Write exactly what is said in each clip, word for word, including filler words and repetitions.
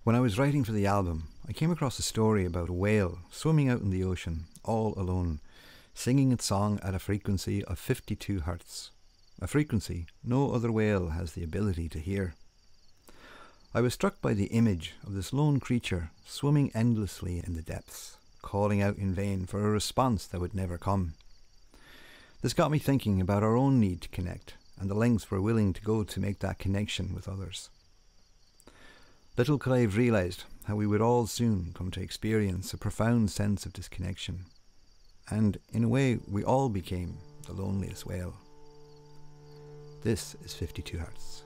When I was writing for the album, I came across a story about a whale swimming out in the ocean, all alone, singing its song at a frequency of fifty-two hertz, a frequency no other whale has the ability to hear. I was struck by the image of this lone creature swimming endlessly in the depths, calling out in vain for a response that would never come. This got me thinking about our own need to connect, and the lengths we're willing to go to make that connection with others. Little could I have realised how we would all soon come to experience a profound sense of disconnection, and in a way we all became the loneliest whale. This is fifty-two hertz.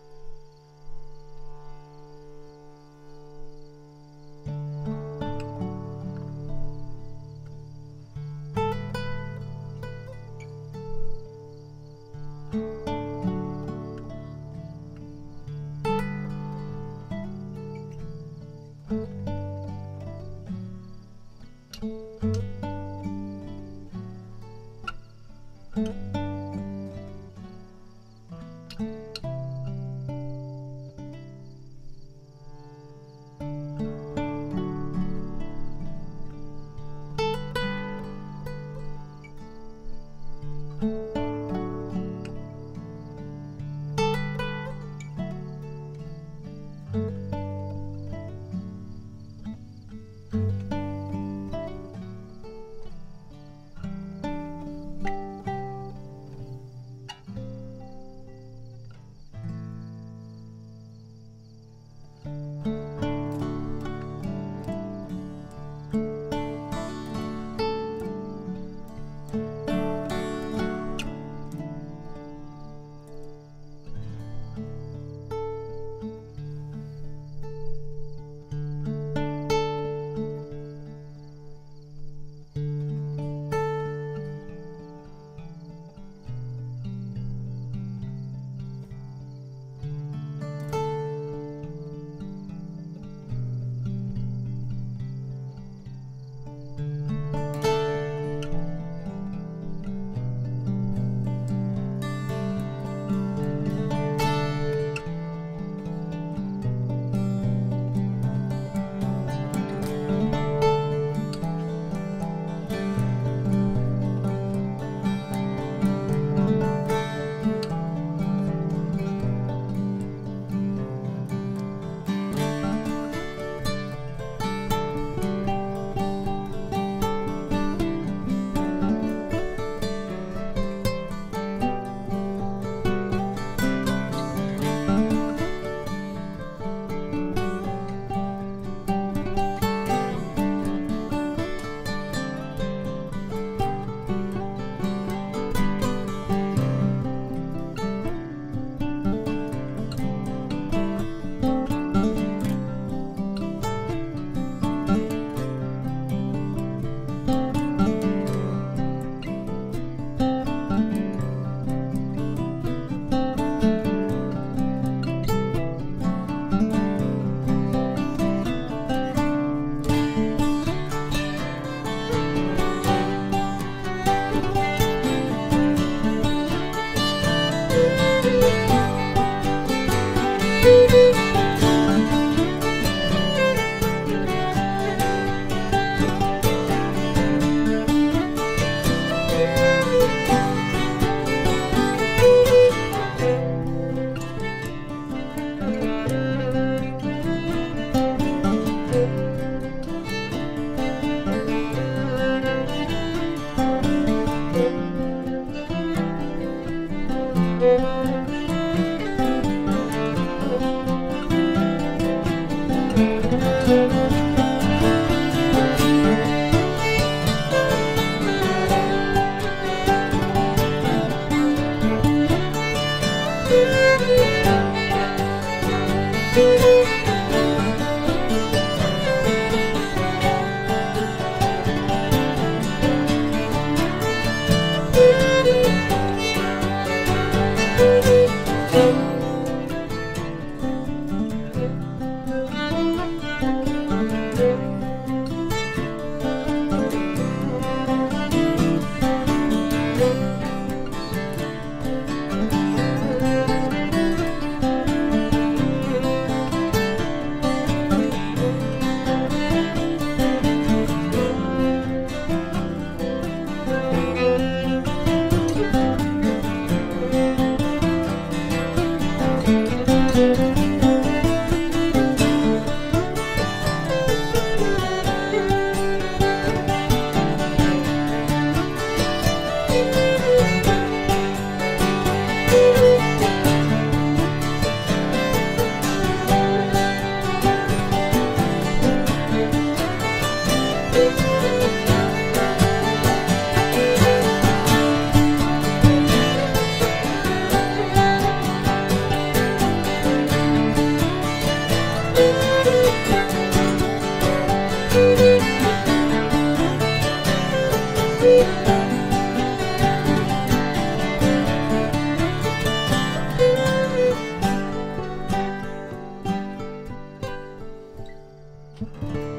you.